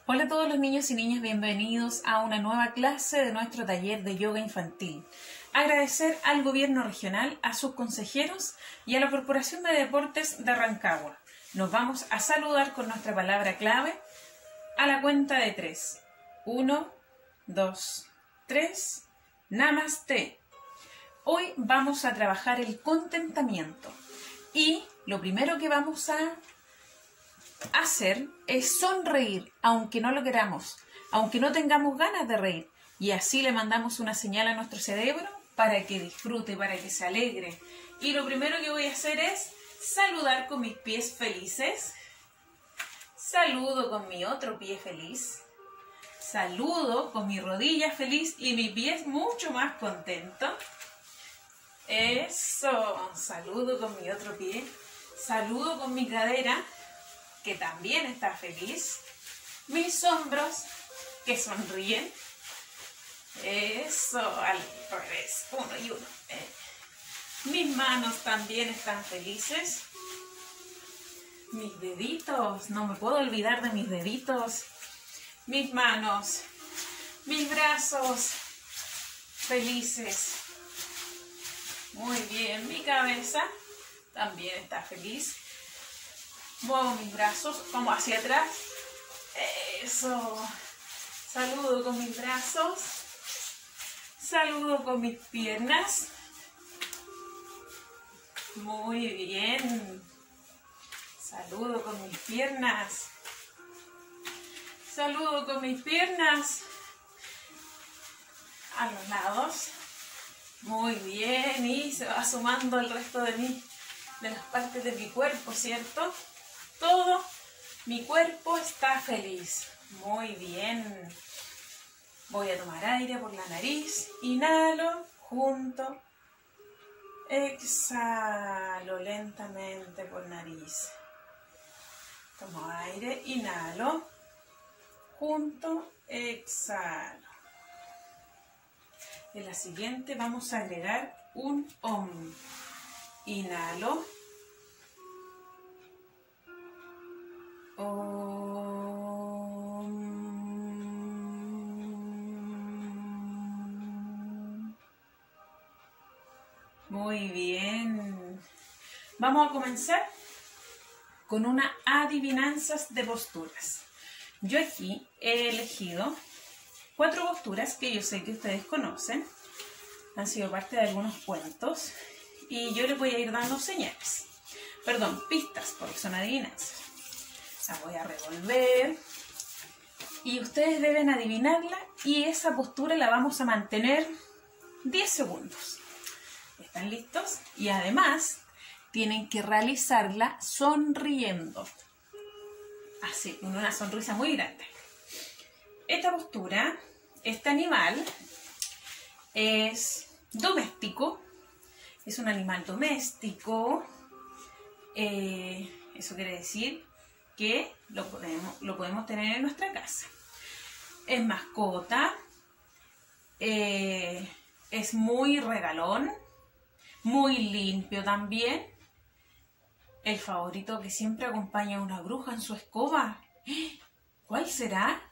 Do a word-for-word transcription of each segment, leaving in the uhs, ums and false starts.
Hola a todos los niños y niñas, bienvenidos a una nueva clase de nuestro taller de yoga infantil. Agradecer al gobierno regional, a sus consejeros y a la Corporación de Deportes de Rancagua. Nos vamos a saludar con nuestra palabra clave a la cuenta de tres. Uno, dos, tres. Namaste. Hoy vamos a trabajar el contentamiento y lo primero que vamos a hacer es sonreír, aunque no lo queramos, aunque no tengamos ganas de reír, y así le mandamos una señal a nuestro cerebro para que disfrute, para que se alegre. Y lo primero que voy a hacer es saludar con mis pies felices, saludo con mi otro pie feliz, saludo con mi rodilla feliz y mi pie mucho más contento. Eso, saludo con mi otro pie, saludo con mi cadera, que también está feliz, mis hombros que sonríen, eso, al revés, uno y uno, eh. mis manos también están felices, mis deditos, no me puedo olvidar de mis deditos, mis manos, mis brazos felices, muy bien, mi cabeza también está feliz. Muevo mis brazos como hacia atrás. Eso. Saludo con mis brazos. Saludo con mis piernas. Muy bien. Saludo con mis piernas. Saludo con mis piernas. A los lados. Muy bien. Y se va sumando el resto de, mi, de las partes de mi cuerpo, ¿cierto? Todo mi cuerpo está feliz. Muy bien. Voy a tomar aire por la nariz. Inhalo, junto. Exhalo lentamente por nariz. Tomo aire, inhalo, junto, exhalo. En la siguiente vamos a agregar un om. Inhalo. Muy bien. Vamos a comenzar con una adivinanzas de posturas. Yo aquí he elegido cuatro posturas que yo sé que ustedes conocen. Han sido parte de algunos cuentos. Y yo les voy a ir dando señales. Perdón, pistas, porque son adivinanzas. La voy a revolver y ustedes deben adivinarla y esa postura la vamos a mantener diez segundos. ¿Están listos? Y además tienen que realizarla sonriendo. Así, con una sonrisa muy grande. Esta postura, este animal es doméstico, es un animal doméstico, eh, eso quiere decir que lo podemos, lo podemos tener en nuestra casa. Es mascota, eh, es muy regalón, muy limpio también. El favorito que siempre acompaña a una bruja en su escoba. ¿Cuál será?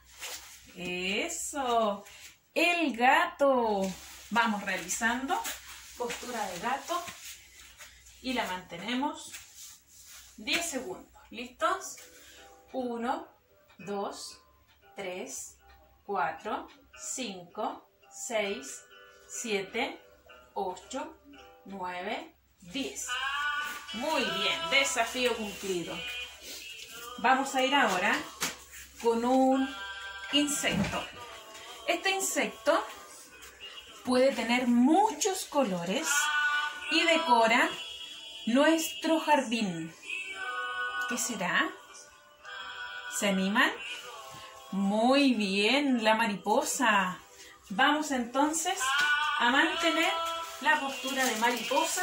Eso, el gato. Vamos realizando postura de gato y la mantenemos diez segundos. ¿Listos? uno, dos, tres, cuatro, cinco, seis, siete, ocho, nueve, diez. Muy bien, desafío cumplido. Vamos a ir ahora con un insecto. Este insecto puede tener muchos colores y decora nuestro jardín. ¿Qué será? ¿Se animan? Muy bien, la mariposa. Vamos entonces a mantener la postura de mariposa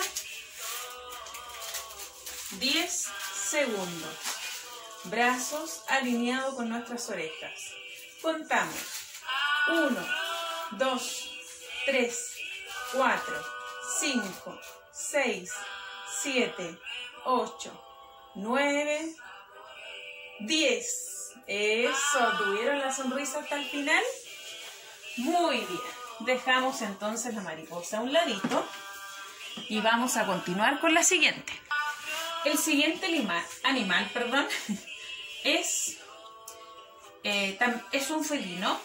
diez segundos. Brazos alineados con nuestras orejas. Contamos. uno, dos, tres, cuatro, cinco, seis, siete, ocho, nueve, diez. Eso, ¿tuvieron la sonrisa hasta el final? Muy bien. Dejamos entonces la mariposa a un ladito y vamos a continuar con la siguiente. El siguiente animal, animal perdón, es, eh, es un felino.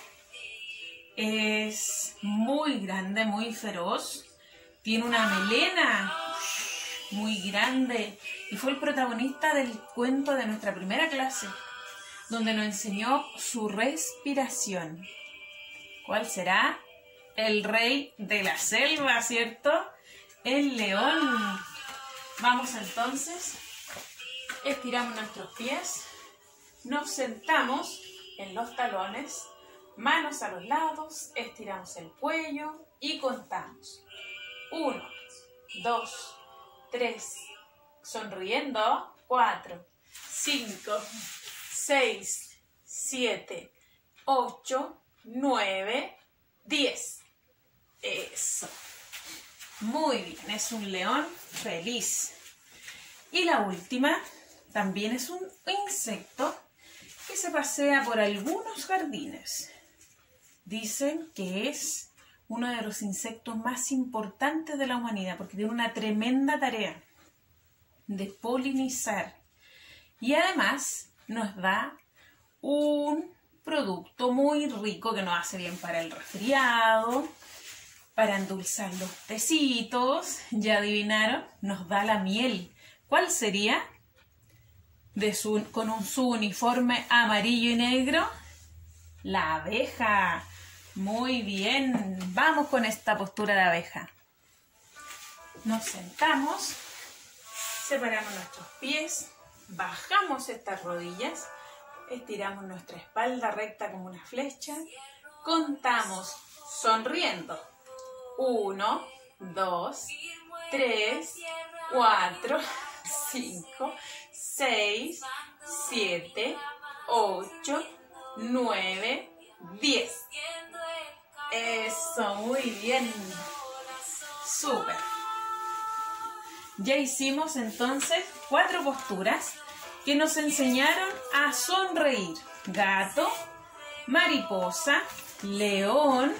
Es muy grande, muy feroz. Tiene una melena muy grande y fue el protagonista del cuento de nuestra primera clase, donde nos enseñó su respiración. ¿Cuál será? El rey de la selva, ¿cierto? El león. Vamos entonces, estiramos nuestros pies, nos sentamos en los talones, manos a los lados, estiramos el cuello y contamos. Uno, dos, tres, sonriendo, cuatro, cinco, seis, siete, ocho, nueve, diez. Eso. Muy bien, es un león feliz. Y la última también es un insecto que se pasea por algunos jardines. Dicen que es uno de los insectos más importantes de la humanidad porque tiene una tremenda tarea de polinizar y además nos da un producto muy rico que nos hace bien para el resfriado, para endulzar los tecitos. ¿Ya adivinaron? Nos da la miel. ¿Cuál sería? De su, con un, su uniforme amarillo y negro. La abeja. Muy bien. Vamos con esta postura de abeja. Nos sentamos, separamos nuestros pies, bajamos estas rodillas, estiramos nuestra espalda recta como una flecha, contamos sonriendo. Uno, dos, tres, cuatro, cinco, seis, siete, ocho, nueve, diez. Eso, muy bien. Súper. Ya hicimos entonces cuatro posturas que nos enseñaron a sonreír. Gato, mariposa, león,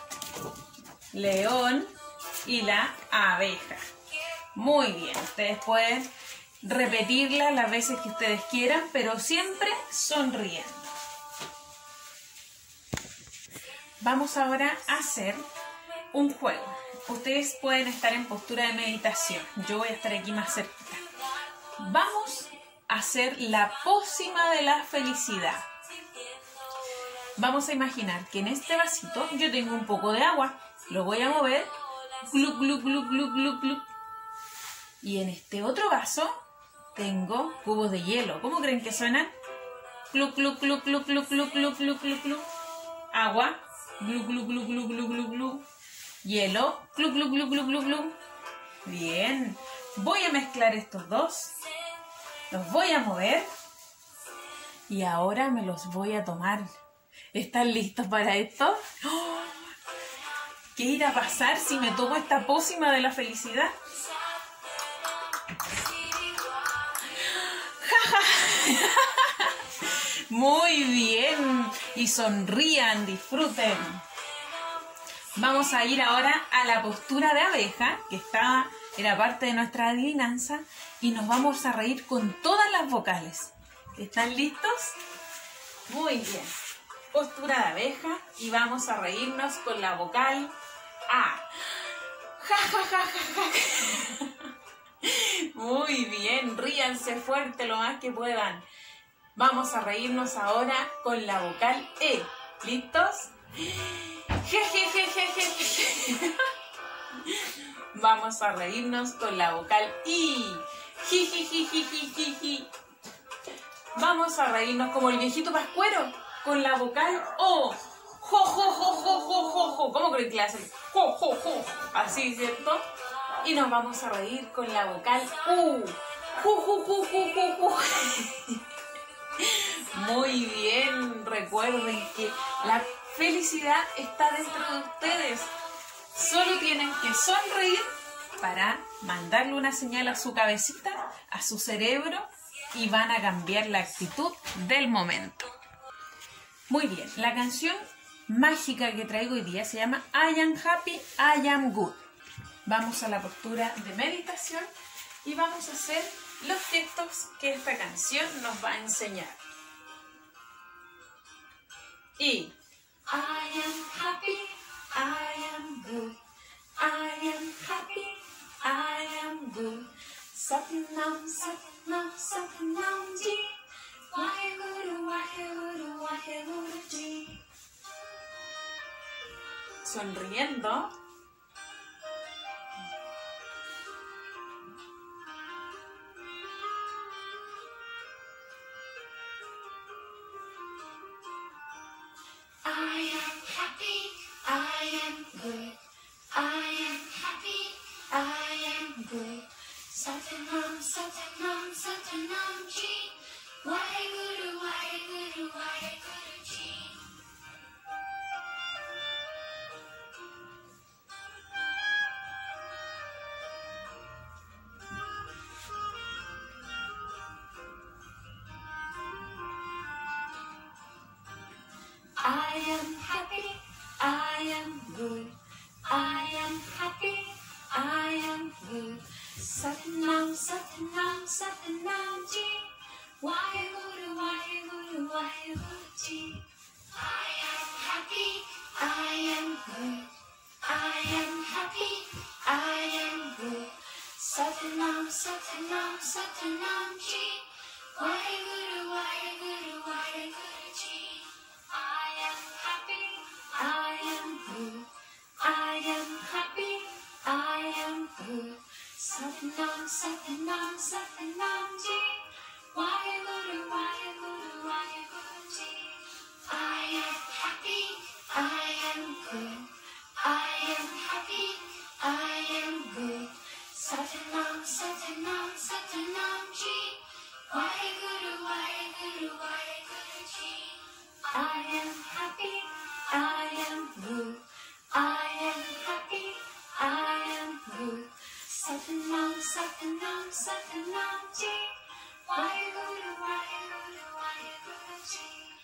león y la abeja. Muy bien, ustedes pueden repetirla las veces que ustedes quieran, pero siempre sonriendo. Vamos ahora a hacer un juego. Ustedes pueden estar en postura de meditación. Yo voy a estar aquí más cerquita. Vamos a hacer la pócima de la felicidad. Vamos a imaginar que en este vasito yo tengo un poco de agua. Lo voy a mover. Gluc, gluc, gluc, gluc, gluc, gluc. Y en este otro vaso tengo cubos de hielo. ¿Cómo creen que suenan? Gluc, gluc, gluc, gluc, gluc, gluc, gluc, gluc, gluc, gluc. Agua. Glu, glu, glu, glu, glu, glu, glu. Hielo. Glu, glu, glu, glu, glu, glu. Bien. Voy a mezclar estos dos. Los voy a mover. Y ahora me los voy a tomar. ¿Están listos para esto? ¡Oh! ¿Qué irá a pasar si me tomo esta pócima de la felicidad? ¡Ja, ja! Muy bien. Y sonrían, disfruten. Vamos a ir ahora a la postura de abeja, que estaba, era parte de nuestra adivinanza, y nos vamos a reír con todas las vocales. ¿Están listos? Muy bien. Postura de abeja y vamos a reírnos con la vocal A. Ja, ja, ja, ja, ja. Muy bien, ríanse fuerte lo más que puedan. Vamos a reírnos ahora con la vocal E. ¿Listos? Je, je, je, je, je, je. Vamos a reírnos con la vocal I. Ji, ji, ji, ji, ji, ji, ji. Vamos a reírnos como el viejito pascuero con la vocal O. Jo, jo, jo, jo, jo, jo, jo. ¿Cómo creen que le hacen? Jo, jo, jo. Así, ¿cierto? Y nos vamos a reír con la vocal U. Ju, ju, ju, ju, ju, ju. Muy bien. Recuerden que la felicidad está dentro de ustedes. Solo tienen que sonreír para mandarle una señal a su cabecita, a su cerebro, y van a cambiar la actitud del momento. Muy bien, la canción mágica que traigo hoy día se llama I am happy, I am good. Vamos a la postura de meditación y vamos a hacer los gestos que esta canción nos va a enseñar. Y I am happy, I am good. I am happy, I am good. Satnam, Satnam, Satnam Ji. Waheguru, Waheguru, Waheguru Ji. Sonriendo. I am happy, I am good. I am happy, I am good. Satnam, Satnam, Satnam Ji. Waheguru, Waheguru, Waheguru Ji. I am happy, I am good. I am happy, I am good. Satnam, Satnam, Satnam Ji. Waheguru, Waheguru, Waheguru Ji. I am happy, I am good. I am happy, I am good. Satnam, Satnam, Satnam Ji. Waheguru, Waheguru, Waheguru Ji. I am happy, I am good. I am happy, I am good. Satnam, Satnam, Satnam Ji. Waheguru, Waheguru, Waheguru Ji. I am happy, I am good. I am happy, I am good. Satnam, Satnam, Satnam Ji. Waheguru, Waheguru, Waheguru Ji. I am happy, I am good. I am happy, I am good. Satnam, Satnam, Satnam Ji. Waheguru, Waheguru, Waheguru Ji.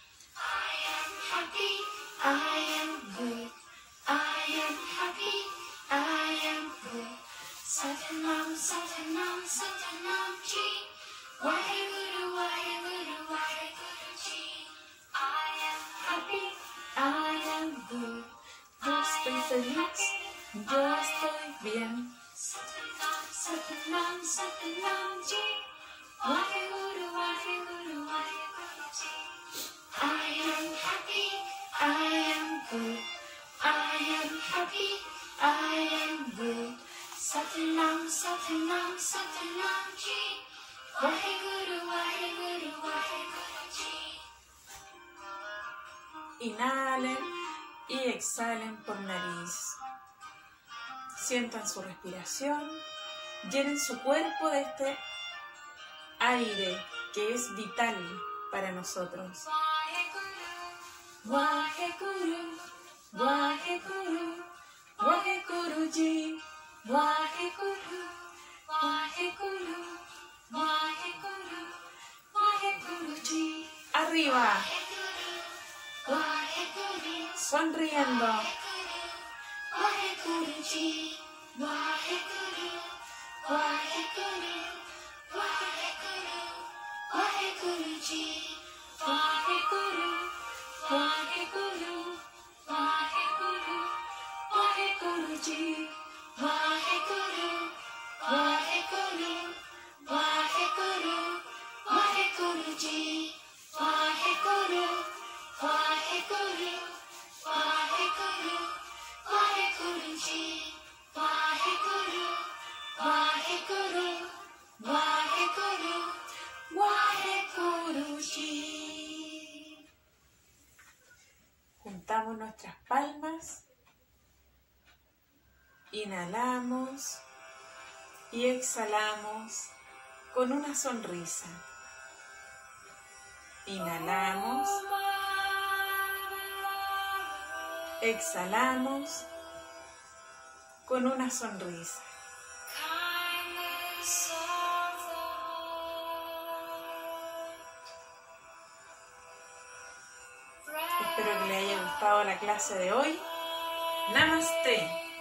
I am happy, I am good. I am happy, I am good. Satnam, Satnam, Satnam Ji. Waheguru, Waheguru, Waheguru Ji. I am happy, I am good. Yo estoy feliz, yo estoy bien. Satnam, Satnam, Satnam Ji. Waheguru, Waheguru, Waheguru Ji. I am happy, I am good. I am happy, I am good. Satnam, Satnam, Satnam Ji. Waheguru, Waheguru, Waheguru Ji. Inhalen y exhalen por nariz. Sientan su respiración, llenen su cuerpo de este aire que es vital para nosotros. Waheguru, Waheguru, Waheguru Ji. Waheguru, Waheguru, Waheguru, Waheguru Ji. Arriba. Sonriendo. Waheguru Ji. Waheguru, Waheguru, Waheguru, Waheguru Ji. Waheguru, Waheguru, Waheguru, Waheguru Ji. Waheguru, Waheguru, Waheguru, Waheguru Ji. Waheguru, Waheguru, Waheguru, Waheguru Ji. Waheguru, Waheguru, Waheguru, Waheguru Ji. Juntamos nuestras palmas. Inhalamos y exhalamos con una sonrisa. Inhalamos, exhalamos con una sonrisa. espero que les haya gustado la clase de hoy. Namaste.